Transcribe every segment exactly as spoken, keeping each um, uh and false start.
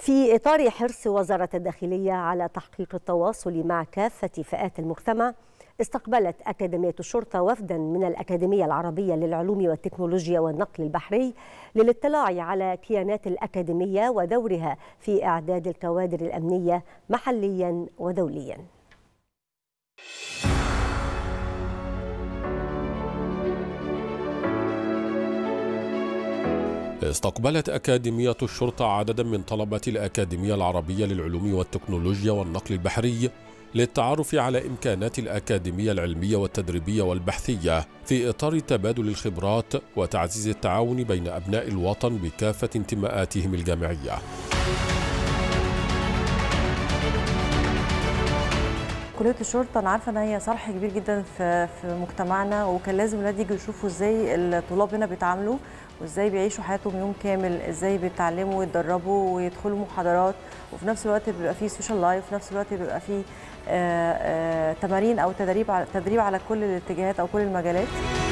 في إطار حرص وزارة الداخلية على تحقيق التواصل مع كافة فئات المجتمع، استقبلت أكاديمية الشرطة وفدا من الأكاديمية العربية للعلوم والتكنولوجيا والنقل البحري للاطلاع على كيانات الأكاديمية ودورها في إعداد الكوادر الأمنية محليا ودوليا. استقبلت أكاديمية الشرطة عددا من طلبة الأكاديمية العربية للعلوم والتكنولوجيا والنقل البحري للتعرف على إمكانات الأكاديمية العلمية والتدريبية والبحثية في إطار تبادل الخبرات وتعزيز التعاون بين أبناء الوطن بكافة انتماءاتهم الجامعية. كلية الشرطة أنا عارفة إن هي صرح كبير جدا في في مجتمعنا، وكان لازم الولاد يجوا يشوفوا إزاي الطلاب هنا بيتعاملوا وإزاي بيعيشوا حياتهم يوم كامل، إزاي بيتعلموا ويتدربوا ويدخلوا محاضرات، وفي نفس الوقت بيبقى فيه سوشيال لايف، في نفس الوقت بيبقى فيه آآ آآ تمارين أو تدريب على تدريب على كل الاتجاهات أو كل المجالات.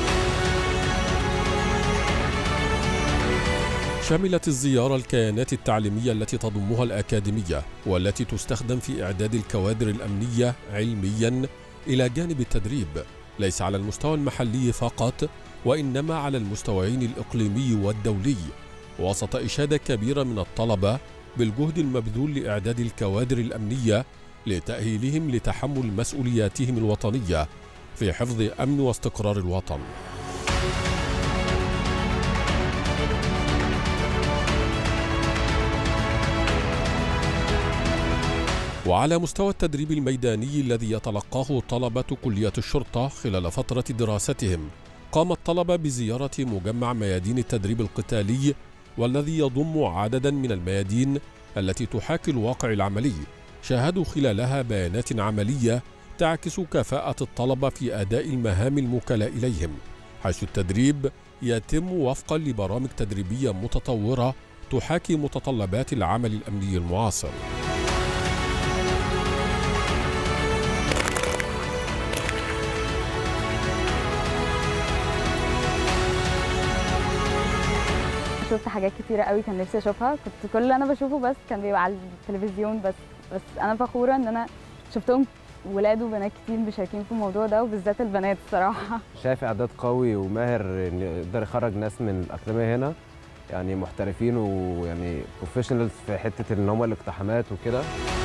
شملت الزيارة الكيانات التعليمية التي تضمها الأكاديمية والتي تستخدم في إعداد الكوادر الأمنية علميا إلى جانب التدريب، ليس على المستوى المحلي فقط وإنما على المستويين الإقليمي والدولي، وسط إشادة كبيرة من الطلبة بالجهد المبذول لإعداد الكوادر الأمنية لتأهيلهم لتحمل مسؤولياتهم الوطنية في حفظ أمن واستقرار الوطن. وعلى مستوى التدريب الميداني الذي يتلقاه طلبة كلية الشرطة خلال فترة دراستهم، قام الطلبة بزيارة مجمع ميادين التدريب القتالي والذي يضم عددا من الميادين التي تحاكي الواقع العملي، شاهدوا خلالها بيانات عملية تعكس كفاءة الطلبة في أداء المهام الموكلة إليهم، حيث التدريب يتم وفقا لبرامج تدريبية متطورة تحاكي متطلبات العمل الأمني المعاصر. شفت حاجات كتيرة قوي كان نفسي اشوفها، كنت كل اللي انا بشوفه بس كان بيبقى على التلفزيون بس بس انا فخورة ان انا شفتهم ولاد وبنات كتير مشاركين في الموضوع ده، وبالذات البنات الصراحة. شايف اعداد قوي وماهر ان يقدر يخرج ناس من الاكاديمية هنا يعني محترفين ويعني بروفيشنالز في حتة ان هم الاقتحامات وكده.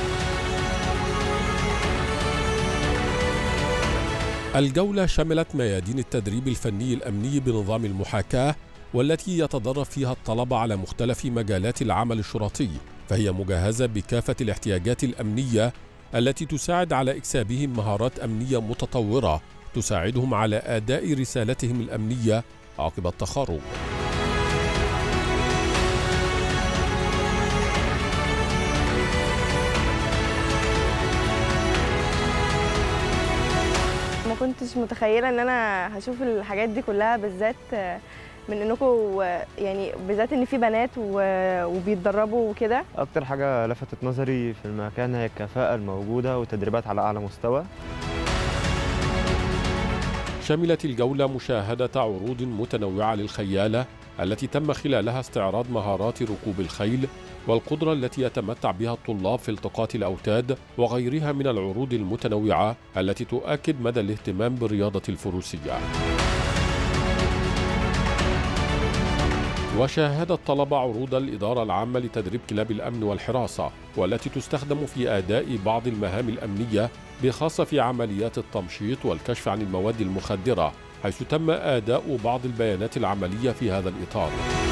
الجولة شملت ميادين التدريب الفني الأمني بنظام المحاكاة والتي يتدرب فيها الطلبة على مختلف مجالات العمل الشرطي، فهي مجهزة بكافة الاحتياجات الأمنية التي تساعد على إكسابهم مهارات أمنية متطورة تساعدهم على أداء رسالتهم الأمنية عقب التخرج. ما كنتش متخيلة ان انا هشوف الحاجات دي كلها، بالذات من انكم يعني بالذات ان في بنات وبيتدربوا وكده. اكتر حاجه لفتت نظري في المكان هي الكفاءه الموجوده وتدريبات على اعلى مستوى. شملت الجوله مشاهده عروض متنوعه للخياله التي تم خلالها استعراض مهارات ركوب الخيل والقدره التي يتمتع بها الطلاب في التقاط الاوتاد وغيرها من العروض المتنوعه التي تؤكد مدى الاهتمام بالرياضه الفروسيه. وشاهد الطلبة عروض الإدارة العامة لتدريب كلاب الأمن والحراسة والتي تستخدم في أداء بعض المهام الأمنية بخاصة في عمليات التمشيط والكشف عن المواد المخدرة، حيث تم أداء بعض البيانات العملية في هذا الإطار.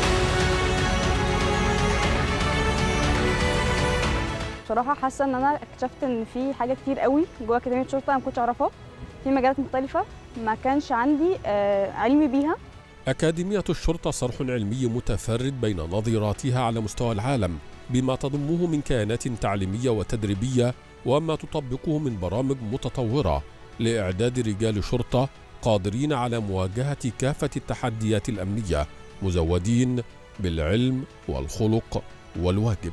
بصراحة حاسة إن أنا اكتشفت إن في حاجة كتير قوي جوه أكاديمية الشرطة أنا ما كنتش أعرفها، في مجالات مختلفة ما كانش عندي علم بيها. أكاديمية الشرطة صرح علمي متفرد بين نظيراتها على مستوى العالم بما تضمه من كيانات تعليمية وتدريبية وما تطبقه من برامج متطورة لإعداد رجال شرطة قادرين على مواجهة كافة التحديات الأمنية مزودين بالعلم والخلق والواجب.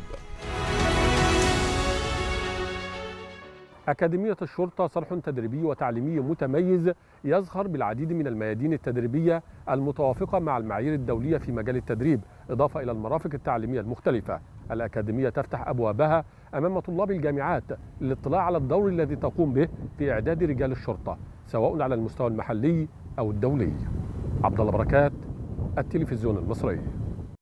أكاديمية الشرطة صرح تدريبي وتعليمي متميز يزخر بالعديد من الميادين التدريبية المتوافقة مع المعايير الدولية في مجال التدريب، إضافة إلى المرافق التعليمية المختلفة الأكاديمية تفتح أبوابها أمام طلاب الجامعات للاطلاع على الدور الذي تقوم به في إعداد رجال الشرطة سواء على المستوى المحلي أو الدولي. عبد الله بركات، التلفزيون المصري.